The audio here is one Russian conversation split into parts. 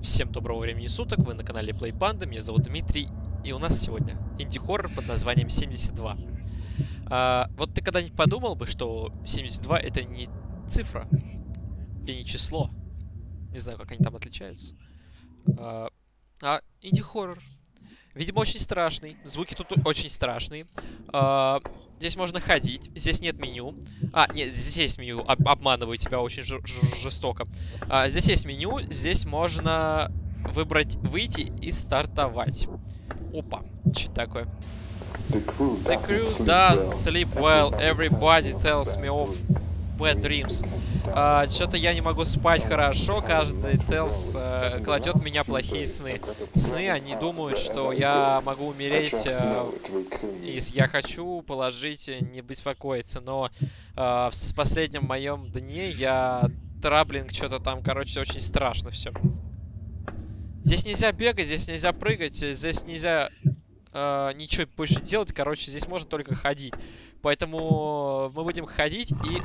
Всем доброго времени суток, вы на канале Play Panda, меня зовут Дмитрий, и у нас сегодня инди-хоррор под названием 72. Вот ты когда-нибудь подумал бы, что 72 это не цифра и не число? Не знаю, как они там отличаются. Инди-хоррор. Видимо, очень страшный. Звуки тут очень страшные. Здесь можно ходить. Здесь нет меню. Нет, здесь есть меню. Обманываю тебя очень жестоко. Здесь есть меню. Здесь можно выбрать выйти и стартовать. Опа. Что такое? The crew does sleep well. Everybody tells me of bad dreams. Что-то я не могу спать хорошо. Каждый tells кладет меня плохие сны. Сны, они думают, что я могу умереть. И я хочу положить, не беспокоиться. Но в последнем моем дне я траблинг, что-то там, короче, очень страшно все. Здесь нельзя бегать, здесь нельзя прыгать, здесь нельзя ничего больше делать. Короче, здесь можно только ходить. Поэтому мы будем ходить и...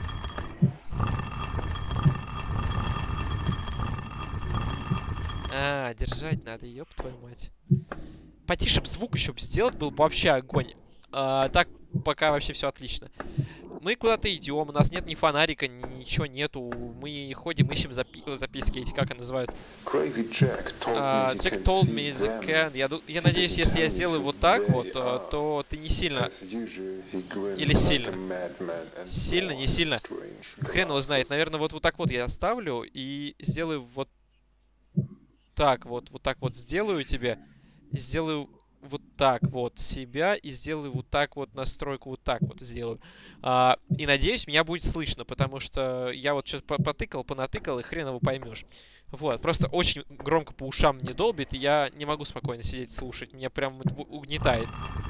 держать надо, ёб твою мать. Потише бы звук еще сделать, был бы вообще огонь. Так, пока вообще все отлично. Мы куда-то идем, у нас нет ни фонарика, ничего нету. Мы ходим, ищем записки эти, как они называют. Jack told me the can. Я надеюсь, если я сделаю вот так вот, то ты не сильно... Или сильно? Сильно, не сильно? Хрен его знает. Наверное, вот так вот я оставлю и сделаю вот так вот. Вот так вот сделаю тебе. Сделаю вот так вот себя и сделаю вот так вот настройку, вот так вот сделаю. И надеюсь, меня будет слышно, потому что я вот что-то понатыкал, и хрен его поймешь. Вот, просто очень громко по ушам мне долбит, и я не могу спокойно сидеть слушать. Меня прям это угнетает.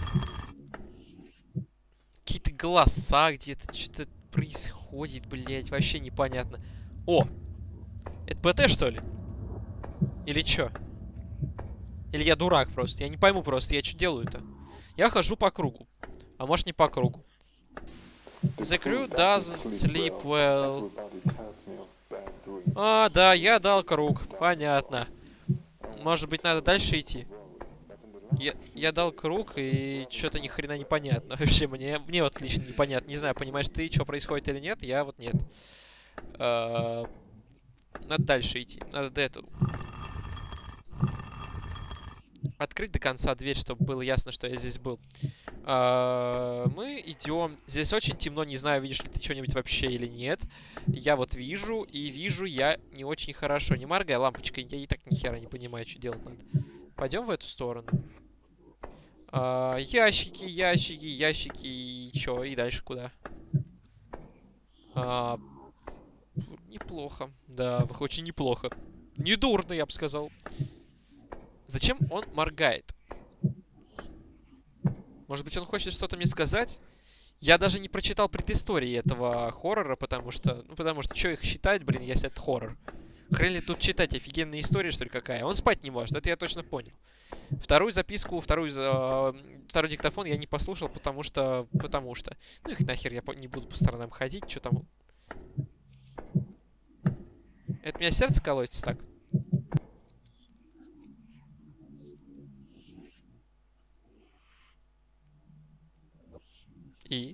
Какие-то голоса где-то, что-то происходит, блять, вообще непонятно. О! Это ПТ, что ли? Или чё? Или я дурак просто? Я не пойму просто, я что делаю-то? Я хожу по кругу. А может не по кругу. The crew doesn't sleep well. Да, я дал круг. Понятно. Может быть, надо дальше идти? Я дал круг, и что-то ни хрена непонятно. Вообще, мне вот лично непонятно. Не знаю, понимаешь ты, что происходит или нет? Я вот нет. Надо дальше идти. Надо до этого. Открыть до конца дверь, чтобы было ясно, что я здесь был. Мы идем. Здесь очень темно, не знаю, видишь ли ты что-нибудь вообще или нет. Я вот вижу, и вижу я не очень хорошо. Не моргай лампочкой, я и так ни хера не понимаю, что делать надо. Пойдем в эту сторону. Ящики, ящики, ящики, и чё? И дальше куда? Неплохо. Да, очень неплохо. Недурно, я бы сказал. Зачем он моргает? Может быть, он хочет что-то мне сказать? Я даже не прочитал предыстории этого хоррора, потому что... Ну, потому что, что их считать, блин, если это хоррор? Хрен ли тут читать? Офигенная история, что ли, какая? Он спать не может, это я точно понял. Вторую записку, второй диктофон я не послушал, потому что... Ну, их нахер, я не буду по сторонам ходить, что там... Это у меня сердце колотится так? И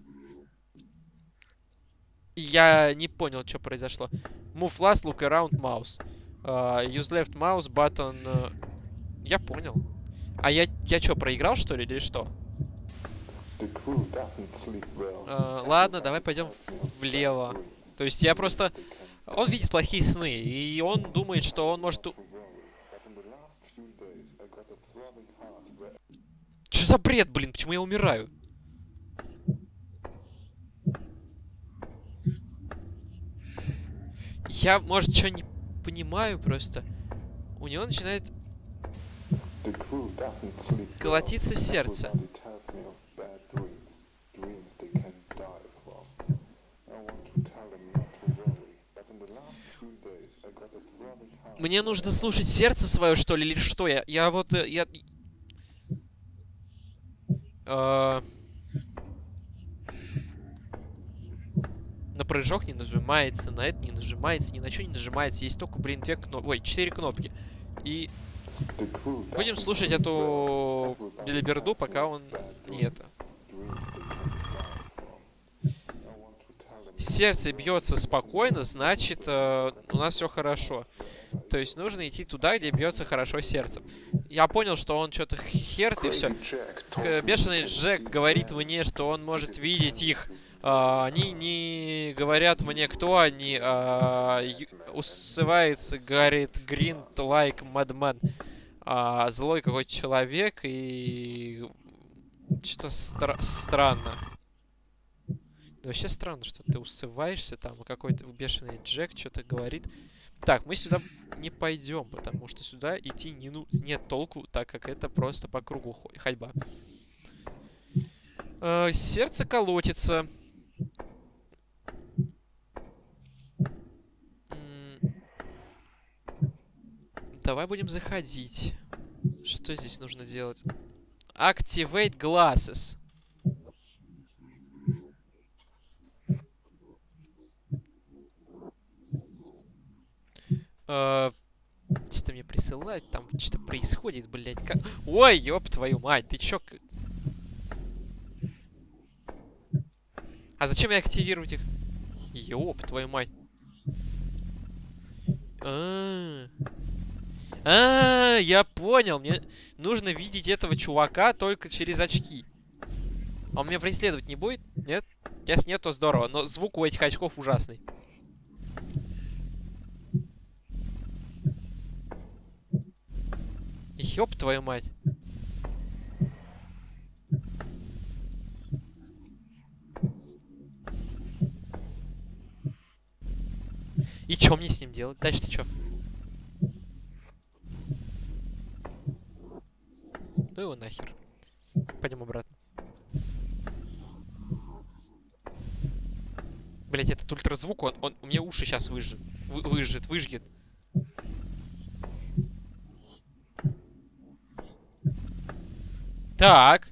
я не понял, что произошло. Move last, look around, mouse. Use left mouse button. Я понял. А я что, проиграл, что ли, или что? Ладно, давай пойдем влево. То есть я просто... Он видит плохие сны, и он думает, что он может... Что за бред, блин? Почему я умираю? Я, может, что не понимаю просто. У него начинает колотиться сердце. Мне нужно слушать сердце свое, что ли, или что? Я вот... На прыжок не нажимается, на это не нажимается, ни на что не нажимается. Есть только, блин, 4 кнопки. И будем слушать эту белиберду, пока он не это. Сердце бьется спокойно, значит, у нас все хорошо. То есть нужно идти туда, где бьется хорошо сердце. Я понял, что он что-то херт и все. Бешеный Джек говорит мне, что он может видеть их. Они не говорят мне, кто они. Усывается, говорит, Green like madman. Злой какой-то человек и что-то странно. Да вообще странно, что ты усываешься там, а какой-то бешеный Джек что-то говорит. Так, мы сюда не пойдем, потому что сюда идти нет толку, так как это просто по кругу ходьба. Сердце колотится. Давай будем заходить. Что здесь нужно делать? Activate glasses. Что-то мне присылают, там что-то происходит, блядь. Ой, ёб твою мать, ты чё? А зачем я активировать их? Ёб твою мать. Я понял. Мне нужно видеть этого чувака только через очки. А он меня преследовать не будет? Нет? Если нет, то здорово. Но звук у этих очков ужасный. Ёб твою мать. И чё мне с ним делать? Дальше-то чё? Ну его нахер. Пойдем обратно. Блять, этот ультразвук, он у меня уши сейчас выжгет. Так.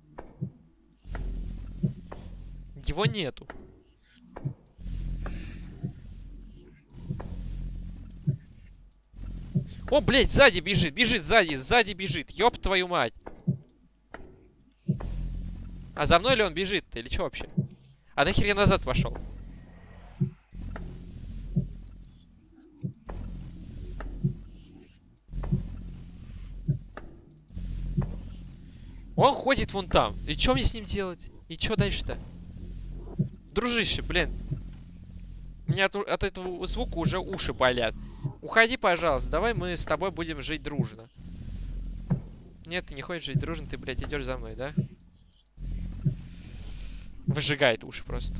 Его нету. О, блядь, сзади бежит, сзади бежит. Ёб твою мать. А за мной ли он бежит? Или что вообще? А нахер я назад пошел? Он ходит вон там. И что мне с ним делать? И что дальше-то? Дружище, блин. У меня от этого звука уже уши болят. Уходи, пожалуйста. Давай мы с тобой будем жить дружно. Нет, ты не хочешь жить дружно, ты, блядь, идешь за мной, да? Выжигает уши просто.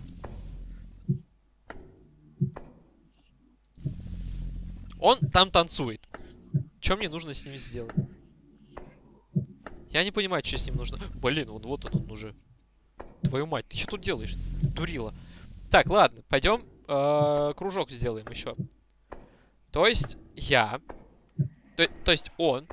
Он там танцует. Что мне нужно с ним сделать? Я не понимаю, что с ним нужно. Блин, вот он уже. Твою мать, ты что тут делаешь? Дурила. Так, ладно, пойдем кружок сделаем еще. То есть я. То есть он.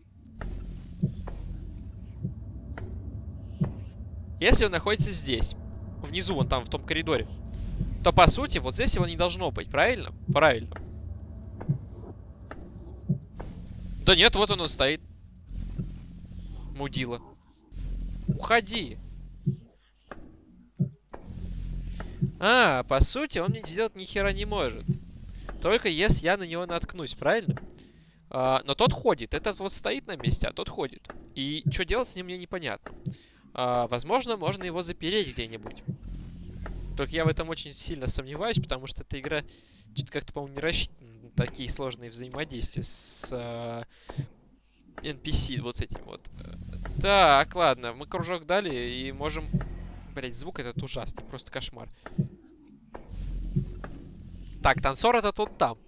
Если он находится здесь, внизу, вон там, в том коридоре, то, по сути, вот здесь его не должно быть, правильно? Правильно. Да нет, вот он стоит. Мудила. Уходи. По сути, он мне сделать ни хера не может. Только если я на него наткнусь, правильно? Но тот ходит. Этот вот стоит на месте, а тот ходит. И что делать с ним, мне непонятно. Возможно, можно его запереть где-нибудь. Только я в этом очень сильно сомневаюсь, потому что эта игра что-то как-то, по-моему, не рассчитана на такие сложные взаимодействия с NPC вот этим вот. Так, ладно, мы кружок дали и можем... Блять, звук этот ужасный, просто кошмар. Так, танцор это тот там.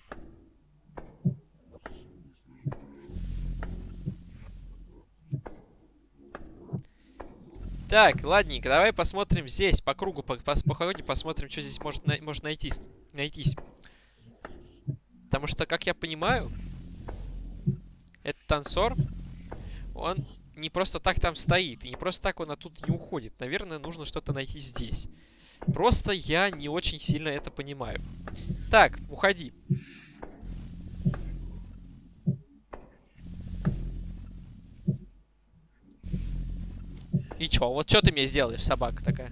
Так, ладненько, давай посмотрим здесь, по кругу, по ходе посмотрим, что здесь может найтись. Потому что, как я понимаю, этот танцор, он не просто так там стоит, и не просто так он оттуда не уходит. Наверное, нужно что-то найти здесь. Просто я не очень сильно это понимаю. Так, уходи. И чё? Вот что ты мне сделаешь, собака такая?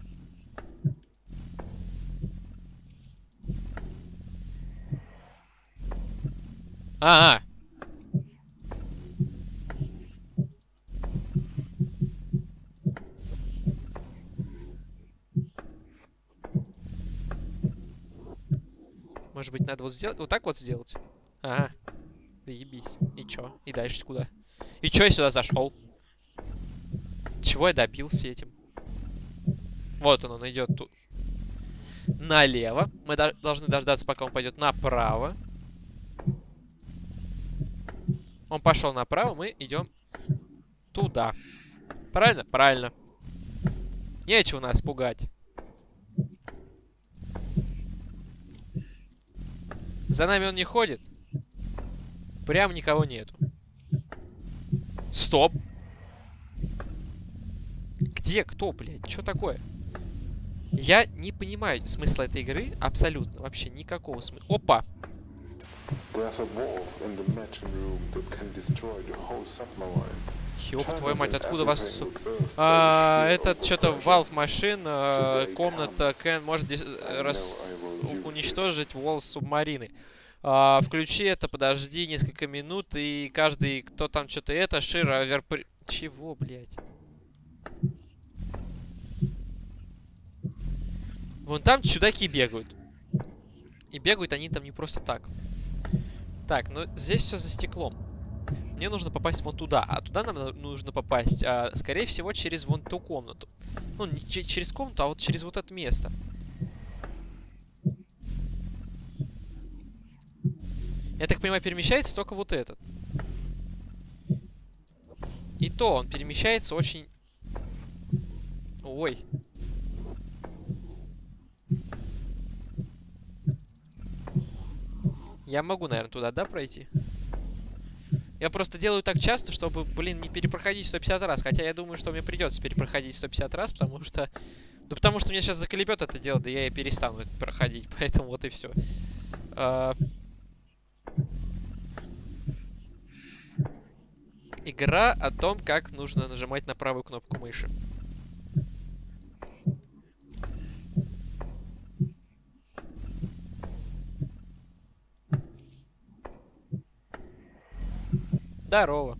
А-а. Может быть, надо вот сделать... Вот так вот сделать? Ага. Заебись. И чё? И дальше куда? И чё я сюда зашел? Чего я добился этим? Вот он идет тут. Налево. Мы должны дождаться, пока он пойдет направо. Он пошел направо, мы идем туда. Правильно? Правильно. Нечего нас пугать. За нами он не ходит. Прям никого нету. Стоп. Где? Кто, блядь? Что такое? Я не понимаю смысла этой игры абсолютно. Вообще никакого смысла. Опа! Ёб твою мать, откуда вас... это что-то Valve Machine, комната Кен может уничтожить Wall субмарины. Включи это, подожди несколько минут, и каждый, кто там что-то это, Шира, Чего, блядь? Вон там чудаки бегают. И бегают они там не просто так. Так, ну здесь все за стеклом. Мне нужно попасть вон туда. А туда нам нужно попасть, скорее всего, через вон ту комнату. Ну, не через комнату, а вот через вот это место. Я так понимаю, перемещается только вот этот. И то он перемещается очень... Ой. Я могу, наверное, туда, да, пройти? Я просто делаю так часто, чтобы, блин, не перепроходить 150 раз. Хотя я думаю, что мне придется перепроходить 150 раз, потому что... Да потому что меня сейчас заколебет это дело, да я и перестану это проходить. Поэтому вот и все. Игра о том, как нужно нажимать на правую кнопку мыши. Здорово.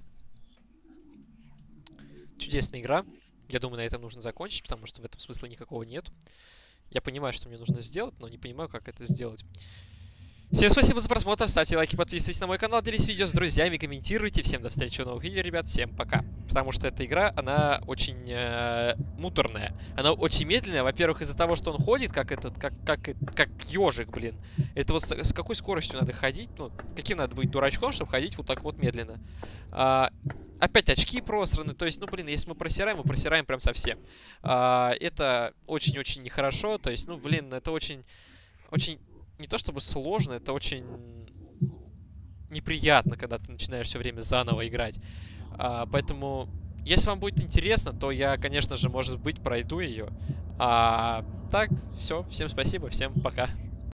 Чудесная игра. Я думаю, на этом нужно закончить, потому что в этом смысла никакого нет. Я понимаю, что мне нужно сделать, но не понимаю, как это сделать. Всем спасибо за просмотр, ставьте лайки, подписывайтесь на мой канал, делитесь видео с друзьями, комментируйте. Всем до встречи в новых видео, ребят, всем пока. Потому что эта игра, она очень муторная. Она очень медленная, во-первых, из-за того, что он ходит, как ежик, блин. Это вот с какой скоростью надо ходить, ну, каким надо быть дурачком, чтобы ходить вот так вот медленно. Опять очки просраны, то есть, ну, блин, если мы просираем прям совсем. Это очень-очень нехорошо, то есть, ну, блин, это очень не то чтобы сложно, это очень неприятно, когда ты начинаешь все время заново играть. Поэтому, если вам будет интересно, то я, конечно же, может быть, пройду ее. Так, все, всем спасибо, всем пока.